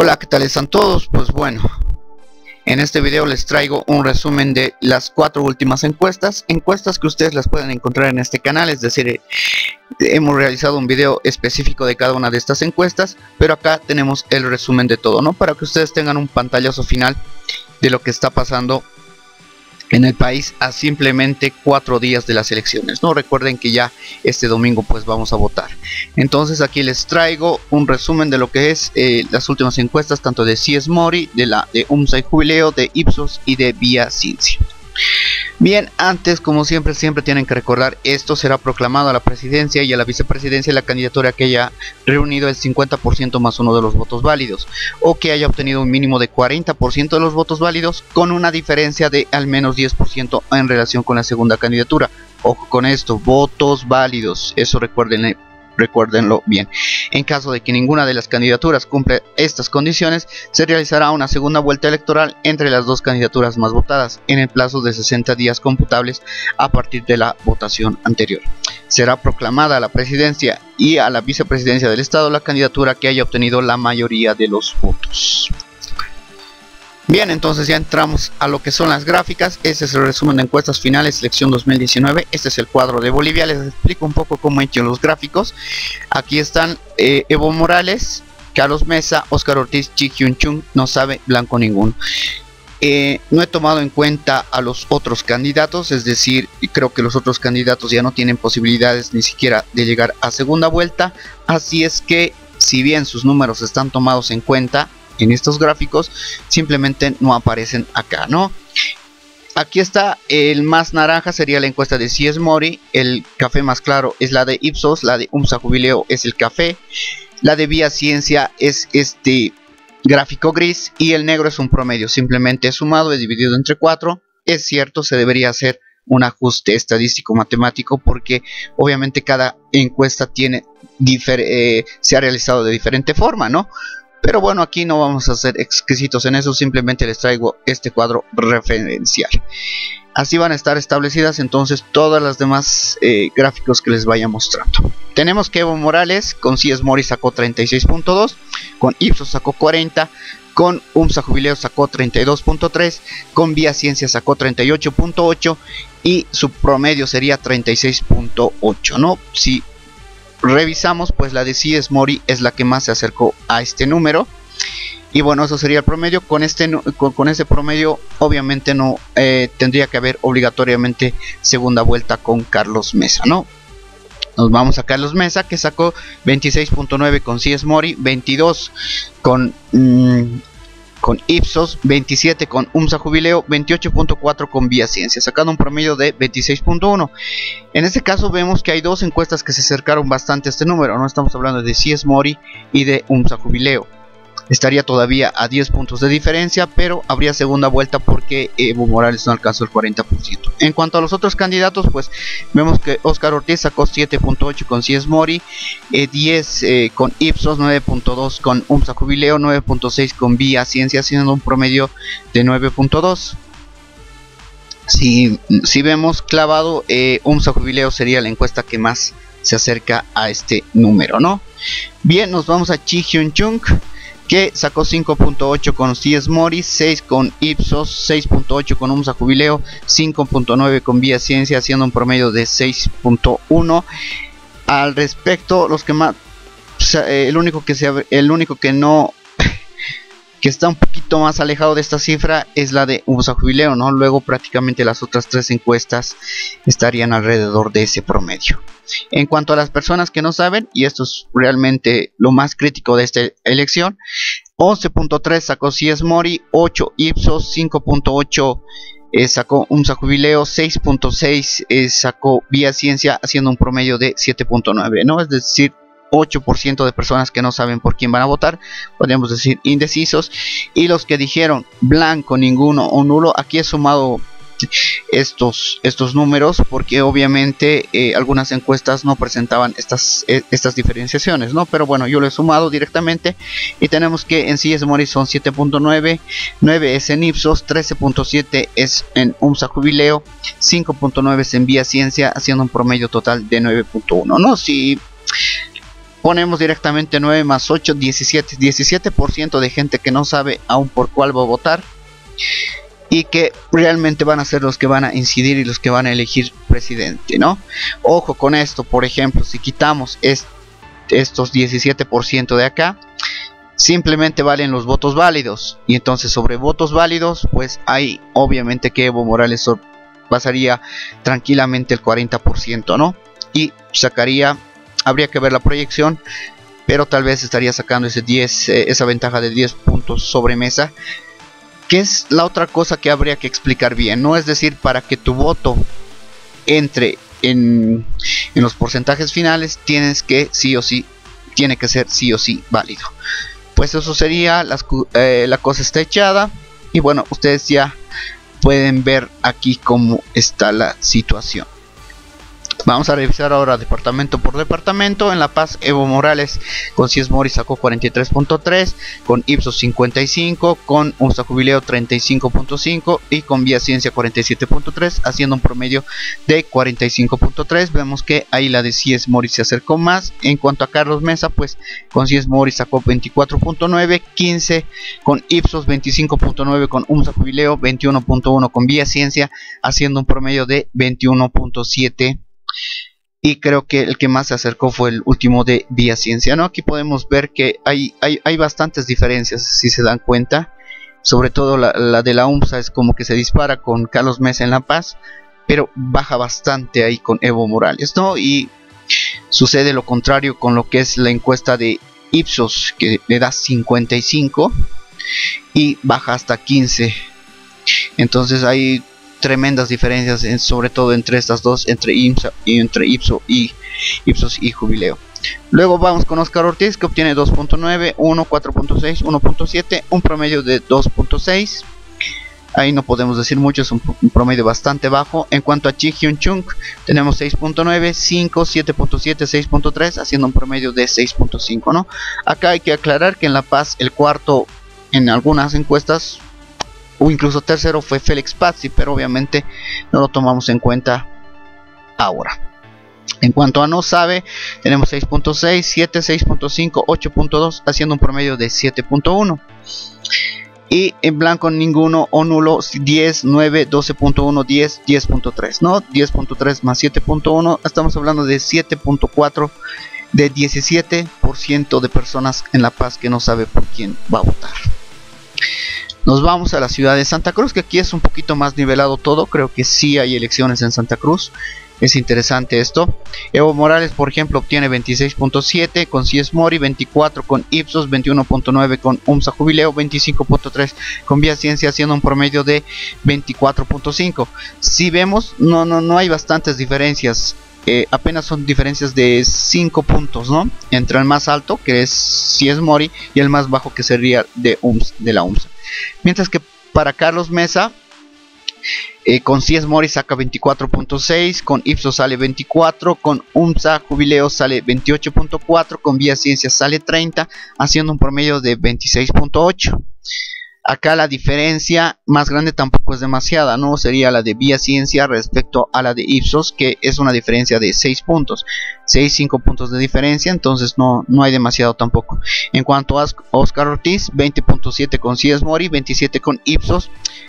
Hola, ¿qué tal están todos? Pues bueno, en este video les traigo un resumen de las 4 últimas encuestas que ustedes las pueden encontrar en este canal, es decir, hemos realizado un video específico de cada una de estas encuestas, pero acá tenemos el resumen de todo, ¿no? Para que ustedes tengan un pantallazo final de lo que está pasando en el país a simplemente 4 días de las elecciones, ¿no? Recuerden que ya este domingo pues vamos a votar. Entonces aquí les traigo un resumen de lo que es las últimas encuestas, tanto de CS Mori, de UMSA y Jubileo, de Ipsos y de Vía Ciencia. Bien, antes, como siempre tienen que recordar, esto será proclamado a la presidencia y a la vicepresidencia la candidatura que haya reunido el 50% más uno de los votos válidos, o que haya obtenido un mínimo de 40% de los votos válidos, con una diferencia de al menos 10% en relación con la segunda candidatura. Ojo con esto, votos válidos, eso recuérdenlo bien. En caso de que ninguna de las candidaturas cumple estas condiciones, se realizará una segunda vuelta electoral entre las dos candidaturas más votadas en el plazo de 60 días computables a partir de la votación anterior. Será proclamada a la presidencia y a la vicepresidencia del estado la candidatura que haya obtenido la mayoría de los votos. Bien, entonces ya entramos a lo que son las gráficas. Este es el resumen de encuestas finales selección 2019. Este es el cuadro de Bolivia. Les explico un poco cómo he hecho los gráficos. Aquí están Evo Morales, Carlos Mesa, Oscar Ortiz, Chi Hyun Chung, no sabe blanco ninguno. No he tomado en cuenta a los otros candidatos, es decir, creo que los otros candidatos ya no tienen posibilidades ni siquiera de llegar a segunda vuelta. Así es que, si bien sus números están tomados en cuenta en estos gráficos, simplemente no aparecen acá, ¿no? Aquí está el más naranja, sería la encuesta de CS Mori. El café más claro es la de Ipsos, la de UMSA Jubileo es el café, la de Vía Ciencia es este gráfico gris y el negro es un promedio, simplemente es sumado, es dividido entre 4. Es cierto, se debería hacer un ajuste estadístico matemático porque obviamente cada encuesta tiene se ha realizado de diferente forma, ¿no? Pero bueno, aquí no vamos a ser exquisitos en eso, simplemente les traigo este cuadro referencial. Así van a estar establecidas entonces todas las demás gráficos que les vaya mostrando. Tenemos que Evo Morales con CS Mori sacó 36.2, con Ipsos sacó 40, con UMSA Jubileo sacó 32.3, con Vía Ciencia sacó 38.8 y su promedio sería 36.8, ¿no? Si revisamos, pues la de CS Mori es la que más se acercó a este número. Y bueno, eso sería el promedio. Con ese promedio obviamente no tendría que haber obligatoriamente segunda vuelta con Carlos Mesa, ¿no? Nos vamos a Carlos Mesa, que sacó 26.9 con CS Mori, 22 con Ipsos, 27 con UMSA Jubileo, 28.4 con Vía Ciencia, sacando un promedio de 26.1. En este caso vemos que hay dos encuestas que se acercaron bastante a este número, no estamos hablando de CS Mori y de UMSA Jubileo. Estaría todavía a 10 puntos de diferencia, pero habría segunda vuelta porque Evo Morales no alcanzó el 40%. En cuanto a los otros candidatos, pues vemos que Oscar Ortiz sacó 7.8 con CS Mori, 10 con Ipsos, 9.2 con UMSA Jubileo, 9.6 con Vía Ciencia, haciendo un promedio de 9.2. Si vemos clavado, UMSA Jubileo sería la encuesta que más se acerca a este número, ¿no? Bien, nos vamos a Chi Hyun Chung, que sacó 5.8 con CS Mori, 6 con Ipsos, 6.8 con UMSA Jubileo, 5.9 con Vía Ciencia, haciendo un promedio de 6.1. Al respecto, los que más, el único que no que está un poquito más alejado de esta cifra es la de UMSA Jubileo, ¿no? Luego prácticamente las otras 3 encuestas estarían alrededor de ese promedio. En cuanto a las personas que no saben, y esto es realmente lo más crítico de esta elección, 11.3 sacó CS Mori, 8 Ipsos, 5.8 sacó UMSA Jubileo, 6.6 sacó Vía Ciencia, haciendo un promedio de 7.9, ¿no? Es decir, 8% de personas que no saben por quién van a votar, podríamos decir indecisos. Y los que dijeron blanco, ninguno o nulo, aquí he sumado estos números porque obviamente algunas encuestas no presentaban estas diferenciaciones, ¿no? Pero bueno, yo lo he sumado directamente y tenemos que en CS Mori son 7.9, 9 es en Ipsos, 13.7 es en UMSA Jubileo, 5.9 es en Vía Ciencia, haciendo un promedio total de 9.1, ¿no? Si ponemos directamente 9 más 8, 17. 17% de gente que no sabe aún por cuál va a votar. Y que realmente van a ser los que van a incidir y los que van a elegir presidente, ¿no? Ojo con esto, por ejemplo, si quitamos estos 17% de acá, simplemente valen los votos válidos. Y entonces sobre votos válidos, pues hay obviamente que Evo Morales pasaría tranquilamente el 40%, ¿no? Y sacaría, habría que ver la proyección, pero tal vez estaría sacando esa ventaja de 10 puntos sobre Mesa. Que es la otra cosa que habría que explicar bien, ¿no? Es decir, para que tu voto entre en los porcentajes finales, tienes que tiene que ser sí o sí válido. Pues eso sería, la cosa está echada. Y bueno, ustedes ya pueden ver aquí cómo está la situación. Vamos a revisar ahora departamento por departamento. En La Paz, Evo Morales con Cies Mori sacó 43.3, con Ipsos 55, con UMSA Jubileo 35.5 y con Vía Ciencia 47.3, haciendo un promedio de 45.3. Vemos que ahí la de Cies Mori se acercó más. En cuanto a Carlos Mesa, pues con Cies Mori sacó 24.9, 15 con Ipsos, 25.9 con UMSA Jubileo, 21.1 con Vía Ciencia, haciendo un promedio de 21.7. Y creo que el que más se acercó fue el último de Vía Ciencia, ¿no? Aquí podemos ver que hay bastantes diferencias, si se dan cuenta. Sobre todo la de la UMSA es como que se dispara con Carlos Mesa en La Paz, pero baja bastante ahí con Evo Morales, ¿no? Y sucede lo contrario con lo que es la encuesta de Ipsos, que le da 55 y baja hasta 15. Entonces hay tremendas diferencias, sobre todo entre estas dos, entre Ipsos y Jubileo. Luego vamos con Oscar Ortiz, que obtiene 2.9, 1, 4.6, 1.7, un promedio de 2.6. Ahí no podemos decir mucho, es un promedio bastante bajo. En cuanto a Chi Hyun Chung, tenemos 6.9, 5, 7.7, 6.3, haciendo un promedio de 6.5, ¿no? Acá hay que aclarar que en La Paz el cuarto en algunas encuestas, o incluso tercero, fue Félix Pazzi, pero obviamente no lo tomamos en cuenta ahora. En cuanto a no sabe, tenemos 6.6, 7, 6.5, 8.2, haciendo un promedio de 7.1. Y en blanco ninguno o nulo 10, 9, 12.1, 10, 10.3, ¿no? 10.3 más 7.1, estamos hablando de 7.4, de 17% de personas en La Paz que no sabe por quién va a votar. Nos vamos a la ciudad de Santa Cruz, que aquí es un poquito más nivelado todo. Creo que sí hay elecciones en Santa Cruz. Es interesante esto. Evo Morales, por ejemplo, obtiene 26.7 con Cies Mori, 24 con Ipsos, 21.9 con UMSA Jubileo, 25.3 con Vía Ciencia, haciendo un promedio de 24.5. Si vemos, no hay bastantes diferencias. Apenas son diferencias de 5 puntos, ¿no? Entre el más alto, que es Cies Mori, y el más bajo, que sería de la UMSA. Mientras que para Carlos Mesa, con Cies Mori saca 24.6, con Ipsos sale 24, con UMSA Jubileo sale 28.4, con Vía Ciencia sale 30, haciendo un promedio de 26.8. Acá la diferencia más grande tampoco es demasiada, ¿no? Sería la de Vía Ciencia respecto a la de Ipsos, que es una diferencia de 6 puntos. 5 puntos de diferencia, entonces no hay demasiado tampoco. En cuanto a Oscar Ortiz, 20.7 con Cies Mori, 27 con Ipsos,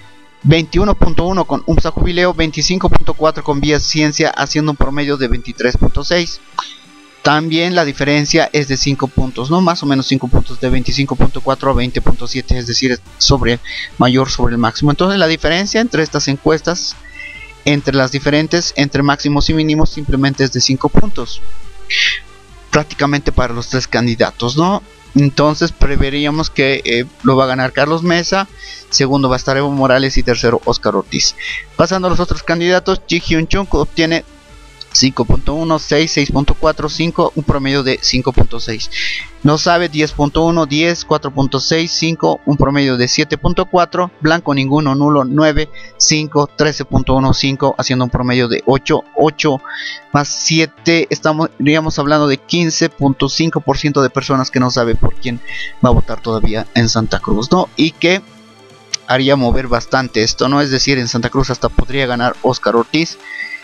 21.1 con UMSA Jubileo, 25.4 con Vía Ciencia, haciendo un promedio de 23.6. También la diferencia es de 5 puntos, ¿no? Más o menos 5 puntos, de 25.4 a 20.7, es decir, mayor sobre el máximo. Entonces la diferencia entre estas encuestas, entre las diferentes, entre máximos y mínimos, simplemente es de 5 puntos. Prácticamente para los tres candidatos, ¿no? Entonces preveríamos que lo va a ganar Carlos Mesa, segundo va a estar Evo Morales y tercero Oscar Ortiz. Pasando a los otros candidatos, Chi Hyun Chung obtiene 5.1, 6, 6.4, 5, un promedio de 5.6. No sabe 10.1, 10, 4.6, 5, un promedio de 7.4. Blanco ninguno, nulo 9, 5, 13.1, 5, haciendo un promedio de 8, 8 más 7. Estaríamos hablando de 15.5% de personas que no sabe por quién va a votar todavía en Santa Cruz, ¿no? Y que haría mover bastante esto, ¿no? Es decir, en Santa Cruz hasta podría ganar Oscar Ortiz.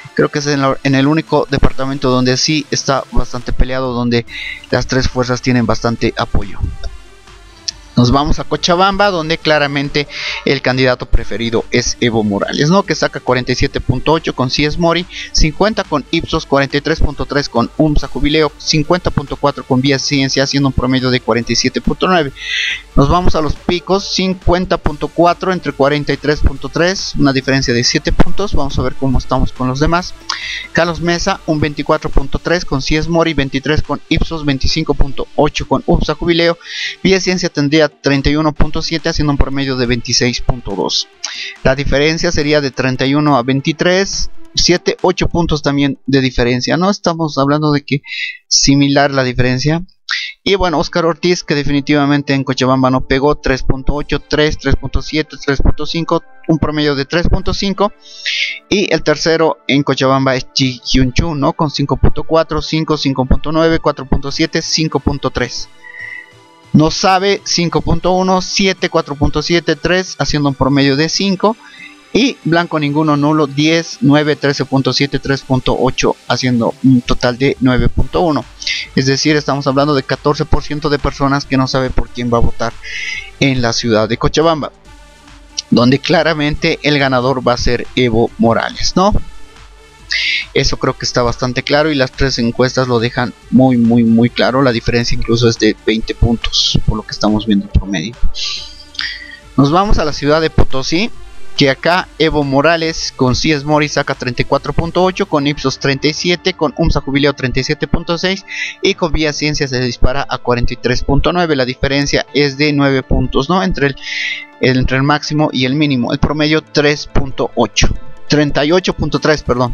Creo que es en el único departamento donde sí está bastante peleado, donde las tres fuerzas tienen bastante apoyo. Nos vamos a Cochabamba, donde claramente el candidato preferido es Evo Morales, ¿no? Que saca 47.8 con CS Mori, 50 con Ipsos, 43.3 con UMSA Jubileo, 50.4 con Vía Ciencia, haciendo un promedio de 47.9. Nos vamos a los picos, 50.4 entre 43.3, una diferencia de 7 puntos. Vamos a ver cómo estamos con los demás. Carlos Mesa, un 24.3 con CS Mori, 23 con Ipsos, 25.8 con UMSA Jubileo. Vía Ciencia tendría 31.7, haciendo un promedio de 26.2. La diferencia sería de 31 a 23, 7, 8 puntos también de diferencia. No estamos hablando de que similar la diferencia. Y bueno, Oscar Ortiz, que definitivamente en Cochabamba no pegó, 3.8, 3, 3.7, 3.5, un promedio de 3.5. Y el tercero en Cochabamba es Chi Hyun Chu, ¿no? Con 5.4, 5, 5.9, 4.7, 5.3. No sabe 5.1, 7, 4.7, 3, haciendo un promedio de 5. Y blanco ninguno nulo, 10, 9, 13.7, 3.8, haciendo un total de 9.1. Es decir, estamos hablando de 14% de personas que no sabe por quién va a votar en la ciudad de Cochabamba, donde claramente el ganador va a ser Evo Morales, ¿no? Eso creo que está bastante claro, y las tres encuestas lo dejan muy claro. La diferencia incluso es de 20 puntos por lo que estamos viendo en promedio. Nos vamos a la ciudad de Potosí, que acá Evo Morales con CS Mori saca 34.8, con Ipsos 37, con UMSA Jubileo 37.6 y con Vía Ciencia se dispara a 43.9. La diferencia es de 9 puntos, ¿no? Entre el máximo y el mínimo. El promedio 3.8. 38.3, perdón,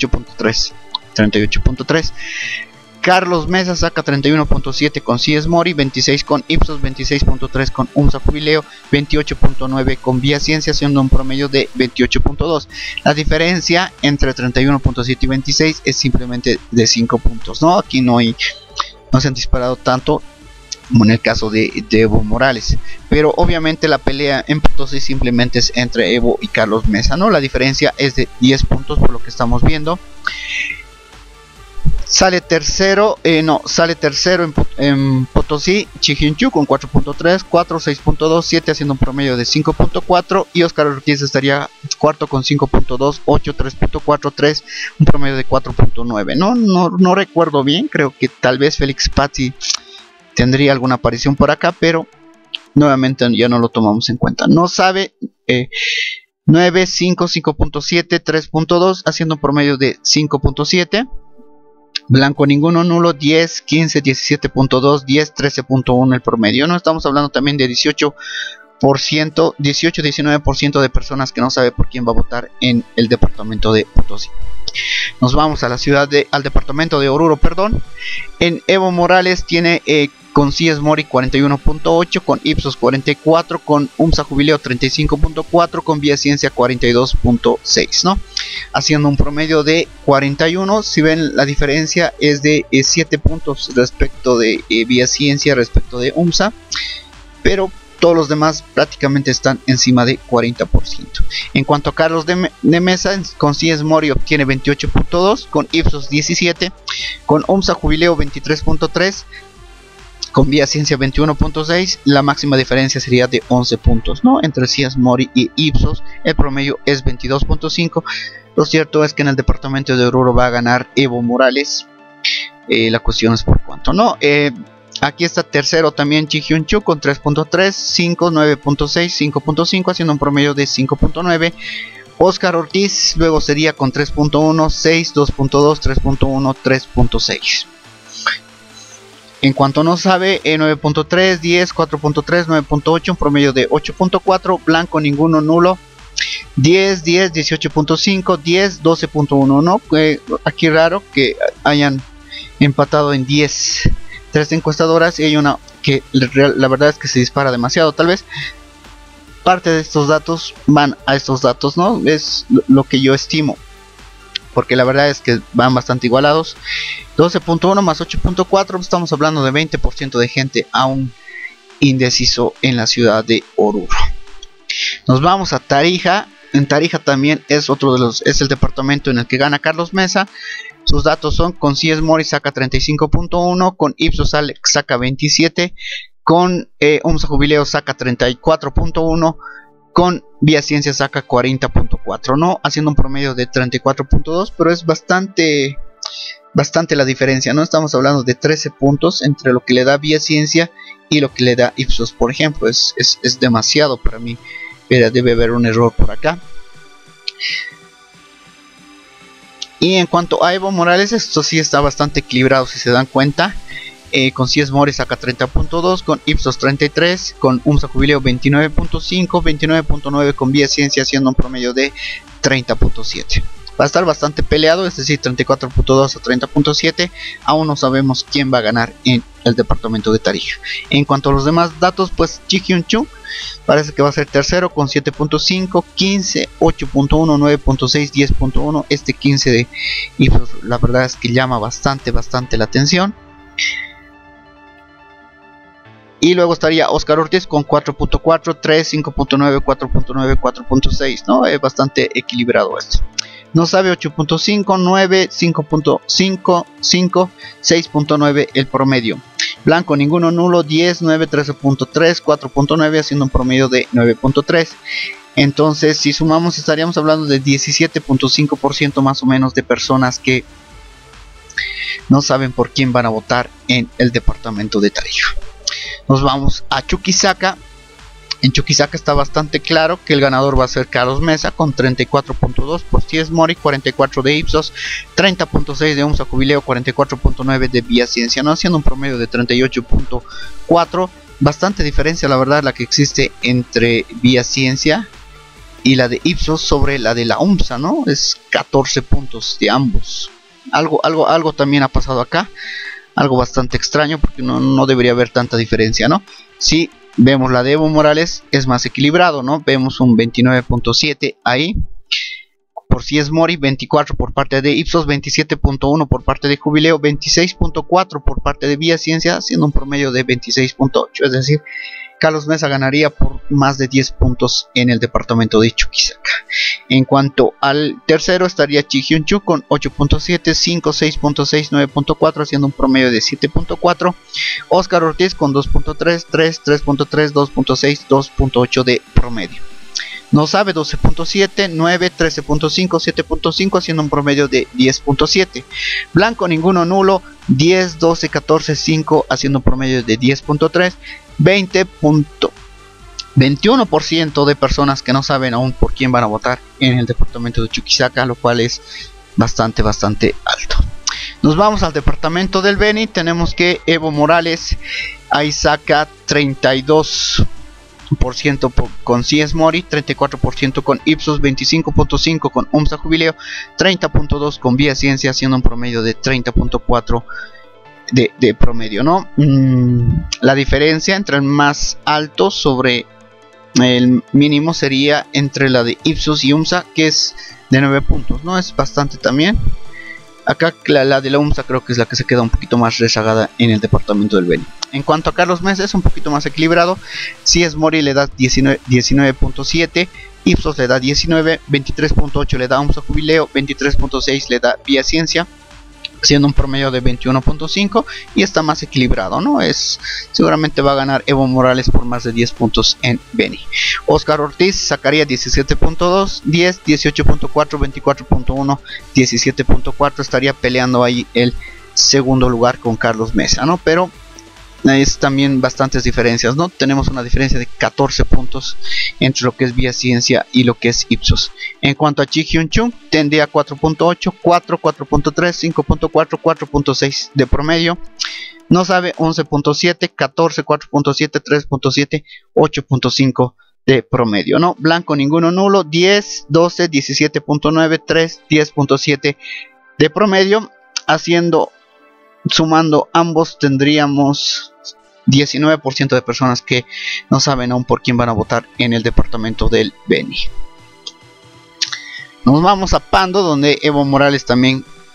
38.3. Carlos Mesa saca 31.7 con CS Mori, 26 con Ipsos, 26.3 con UMSA Jubileo, 28.9 con Vía Ciencia, haciendo un promedio de 28.2. La diferencia entre 31.7 y 26 es simplemente de 5 puntos, ¿no? Aquí no se han disparado tanto como en el caso de Evo Morales, pero obviamente la pelea en Potosí simplemente es entre Evo y Carlos Mesa, ¿no? La diferencia es de 10 puntos por lo que estamos viendo. Sale tercero en Potosí Chi Hyun Chu con 4.3, 4, 6.2, 7, haciendo un promedio de 5.4, y Oscar Ortiz estaría cuarto con 5.2, 8, 3.4, 3, un promedio de 4.9. No recuerdo bien, creo que tal vez Félix Pazzi tendría alguna aparición por acá, pero nuevamente ya no lo tomamos en cuenta. No sabe 9, 5, 5.7, 3.2, haciendo un promedio de 5.7. Blanco ninguno nulo, 10, 15, 17.2, 10, 13.1 el promedio. No estamos hablando también de 18, 19% de personas que no sabe por quién va a votar en el departamento de Potosí. Nos vamos a al departamento de Oruro, perdón. En Evo Morales tiene con CS Mori 41.8, con Ipsos 44, con UMSA Jubileo 35.4, con Vía Ciencia 42.6, ¿no? Haciendo un promedio de 41. Si ven, la diferencia es de 7 puntos respecto de Vía Ciencia, respecto de UMSA, pero todos los demás prácticamente están encima de 40%. En cuanto a Carlos de Mesa, con CS Mori obtiene 28.2, con Ipsos 17, con UMSA Jubileo 23.3, con Vía Ciencia 21.6. La máxima diferencia sería de 11 puntos, ¿no? Entre CS Mori y Ipsos. El promedio es 22.5. Lo cierto es que en el departamento de Oruro va a ganar Evo Morales. La cuestión es por cuánto, ¿no? Aquí está tercero también Chi Hyun Chu con 3.3, 5, 9.6, 5.5, haciendo un promedio de 5.9. Oscar Ortiz luego sería con 3.1, 6, 2.2, 3.1, 3.6. En cuanto no sabe, 9.3, 10, 4.3, 9.8, un promedio de 8.4. Blanco ninguno nulo, 10, 10, 18.5, 10, 12.1, ¿no? Aquí raro que hayan empatado en 10 tres encuestadoras, y hay una que la verdad es que se dispara demasiado. Tal vez parte de estos datos van a estos datos, ¿no? Es lo que yo estimo, porque la verdad es que van bastante igualados. 12.1 más 8.4, estamos hablando de 20% de gente aún indeciso en la ciudad de Oruro. Nos vamos a Tarija. En Tarija también es es el departamento en el que gana Carlos Mesa. Sus datos son: con CS Mori saca 35.1, con Ipsos saca 27, con UMSA Jubileo saca 34.1, con Vía Ciencia saca 40.4, ¿no? Haciendo un promedio de 34.2, pero es bastante la diferencia, ¿no? Estamos hablando de 13 puntos entre lo que le da Vía Ciencia y lo que le da Ipsos, por ejemplo. Es demasiado para mí. Debe haber un error por acá. Y en cuanto a Evo Morales, esto sí está bastante equilibrado, si se dan cuenta. Con CS Mori saca 30.2, con Ipsos 33, con UMSA Jubileo 29.5, 29.9 con Vía Ciencia, haciendo un promedio de 30.7. Va a estar bastante peleado, es decir, 34.2 a 30.7. Aún no sabemos quién va a ganar en el departamento de Tarija. En cuanto a los demás datos, pues Chi Hyun Chung parece que va a ser tercero con 7.5, 15, 8.1, 9.6, 10.1. Este 15 de Ipsos, la verdad es que llama bastante la atención. Y luego estaría Oscar Ortiz con 4.4, 3, 5.9, 4.9, 4.6, ¿no? Es bastante equilibrado esto. No sabe 8.5, 9, 5.5, 5, 6.9 el promedio. Blanco ninguno, nulo 10, 9, 13.3, 4.9, haciendo un promedio de 9.3. Entonces, si sumamos, estaríamos hablando de 17.5% más o menos de personas que no saben por quién van a votar en el departamento de Tarija. Nos vamos a Chuquisaca. En Chuquisaca está bastante claro que el ganador va a ser Carlos Mesa con 34.2 por CS Mori, 44 de Ipsos, 30.6 de UMSA Jubileo, 44.9 de Vía Ciencia, no, haciendo un promedio de 38.4. Bastante diferencia, la verdad, la que existe entre Vía Ciencia y la de Ipsos sobre la de la UMSA, ¿no? Es 14 puntos de ambos. Algo también ha pasado acá, algo bastante extraño, porque no debería haber tanta diferencia, ¿no? Sí. Vemos la de Evo Morales, es más equilibrado, ¿no? Vemos un 29.7 ahí por CS Mori, 24 por parte de Ipsos, 27.1 por parte de Jubileo, 26.4 por parte de Vía Ciencia, haciendo un promedio de 26.8. Es decir, Carlos Mesa ganaría por más de 10 puntos en el departamento de Chuquisaca. En cuanto al tercero, estaría Chi Hyun Chung con 8.7, 5, 6.6, 9.4, haciendo un promedio de 7.4. Oscar Ortiz con 2.3, 3, 3.3, 2.6, 2.8 de promedio. No sabe 12.7, 9, 13.5, 7.5, haciendo un promedio de 10.7. Blanco ninguno, nulo 10, 12, 14, 5, haciendo un promedio de 10.3. 21% de personas que no saben aún por quién van a votar en el departamento de Chuquisaca, lo cual es bastante alto. Nos vamos al departamento del Beni. Tenemos que Evo Morales ahí saca 32% con CS Mori, 34% con Ipsos, 25.5 con UMSA Jubileo, 30.2 con Vía Ciencia, haciendo un promedio de 30.4 de promedio, ¿no? La diferencia entre el más alto sobre el mínimo sería entre la de Ipsos y UMSA, que es de 9 puntos, ¿no? Es bastante también. Acá la de la UMSA creo que es la que se queda un poquito más rezagada en el departamento del Beni. En cuanto a Carlos Mesa, es un poquito más equilibrado. CS Mori le da 19.7, Ipsos le da 19, 23.8 le da UMSA Jubileo, 23.6 le da Vía Ciencia, siendo un promedio de 21.5, y está más equilibrado, ¿no? Seguramente va a ganar Evo Morales por más de 10 puntos en Beni. Oscar Ortiz sacaría 17.2, 10, 18.4, 24.1, 17.4, estaría peleando ahí el segundo lugar con Carlos Mesa, ¿no? Pero es también bastantes diferencias, ¿no? Tenemos una diferencia de 14 puntos entre lo que es Vía Ciencia y lo que es Ipsos. En cuanto a Chi Hyun Chung, tendría 4.8, 4, 4.3, 5.4, 4.6 de promedio. No sabe 11.7, 14, 4.7, 3.7, 8.5 de promedio, ¿no? Blanco ninguno, nulo 10, 12, 17.9, 3, 10.7 de promedio. Sumando ambos, tendríamos 19% de personas que no saben aún por quién van a votar en el departamento del Beni. Nos vamos a Pando, donde Evo Morales también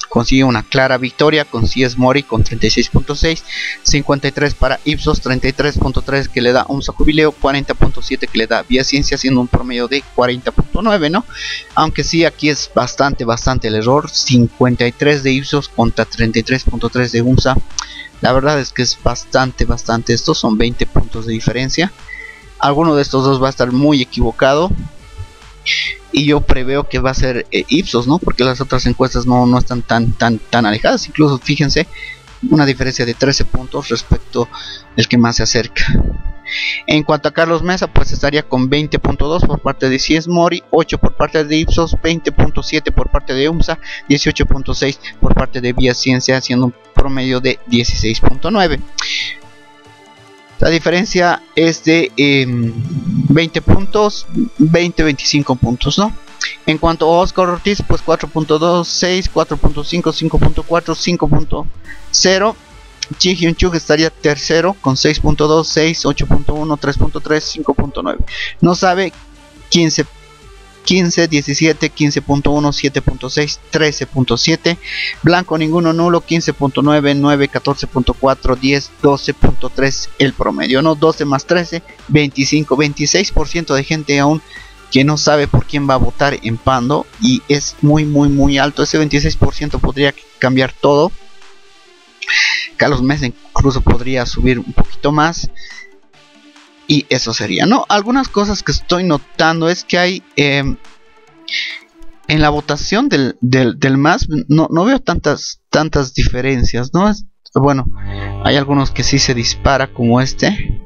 consigue una clara victoria con CS Mori con 36.6, 53 para Ipsos, 33.3 que le da UMSA Jubileo, 40.7 que le da Vía Ciencia, haciendo un promedio de 40.9, ¿no? Aunque sí, aquí es bastante el error, 53 de Ipsos contra 33.3 de UMSA. La verdad es que es bastante, estos son 20 puntos de diferencia. Alguno de estos dos va a estar muy equivocado. Y yo preveo que va a ser Ipsos, ¿no? Porque las otras encuestas no están tan alejadas. Incluso fíjense, una diferencia de 13 puntos respecto al que más se acerca. En cuanto a Carlos Mesa, pues estaría con 20.2 por parte de CS Mori, 8 por parte de Ipsos, 20.7 por parte de UMSA, 18.6 por parte de Vía Ciencia, haciendo un promedio de 16.9. La diferencia es de 20 puntos, 25 puntos, ¿no? En cuanto a Oscar Ortiz, pues 4.2, 6, 4.5, 5.4, 5.0. Ji Hyun Chuk estaría tercero con 6.2, 6, 8.1, 3.3, 5.9. No sabe 15, 17, 15.1, 7.6, 13.7. Blanco ninguno, nulo 15.9, 9, 14.4, 10, 12.3 el promedio, ¿no? 12 más 13, 25, 26% de gente aún que no sabe por quién va a votar en Pando, y es muy alto. Ese 26% podría cambiar todo. Carlos Mesa incluso podría subir un poquito más. Y eso sería, ¿no? Algunas cosas que estoy notando es que hay en la votación del MAS no veo tantas diferencias, ¿no? Bueno, hay algunos que sí se dispara, como este.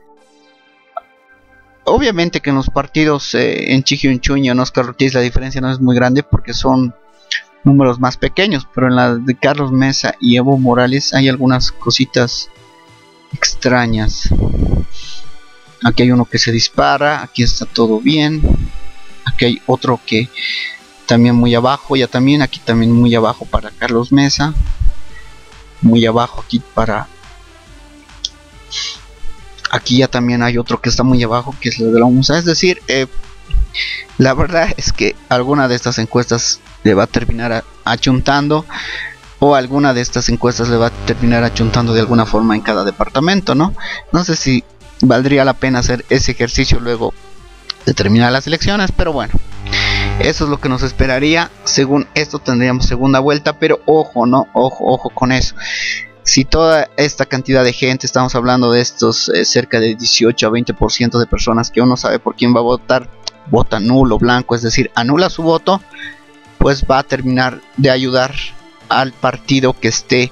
Obviamente que en los partidos en Ji Hyun Chuk y en Oscar Ortiz la diferencia no es muy grande porque son números más pequeños, pero en la de Carlos Mesa y Evo Morales hay algunas cositas extrañas. Aquí hay uno que se dispara, aquí está todo bien, aquí hay otro que también muy abajo, ya también aquí también muy abajo para Carlos Mesa, muy abajo aquí para, aquí ya también hay otro que está muy abajo, que es lo de la UMSA. Es decir, la verdad es que alguna de estas encuestas le va a terminar achuntando, o alguna de estas encuestas le va a terminar achuntando de alguna forma en cada departamento, ¿no? No sé si valdría la pena hacer ese ejercicio luego de terminar las elecciones, pero bueno, eso es lo que nos esperaría. Según esto tendríamos segunda vuelta, pero ojo, ¿no? Ojo con eso. Si toda esta cantidad de gente, estamos hablando de estos cerca de 18 a 20% de personas que uno sabe por quién va a votar, vota nulo, blanco, es decir, anula su voto, pues va a terminar de ayudar al partido que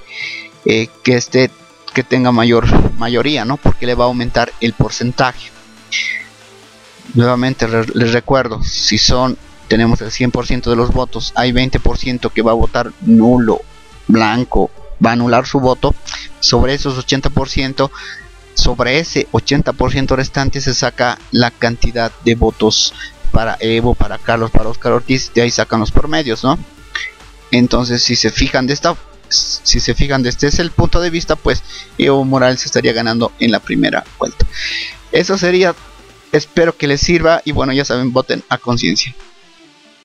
tenga mayoría, ¿no? Porque le va a aumentar el porcentaje. Nuevamente les recuerdo, si tenemos el 100% de los votos, hay 20% que va a votar nulo, blanco, va a anular su voto. Sobre esos 80%, sobre ese 80% restante se saca la cantidad de votos para Evo, para Carlos, para Oscar Ortiz, de ahí sacan los promedios, ¿no? Entonces, si se fijan de este es el punto de vista, pues Evo Morales estaría ganando en la primera vuelta. Eso sería, espero que les sirva, y bueno, ya saben, voten a conciencia.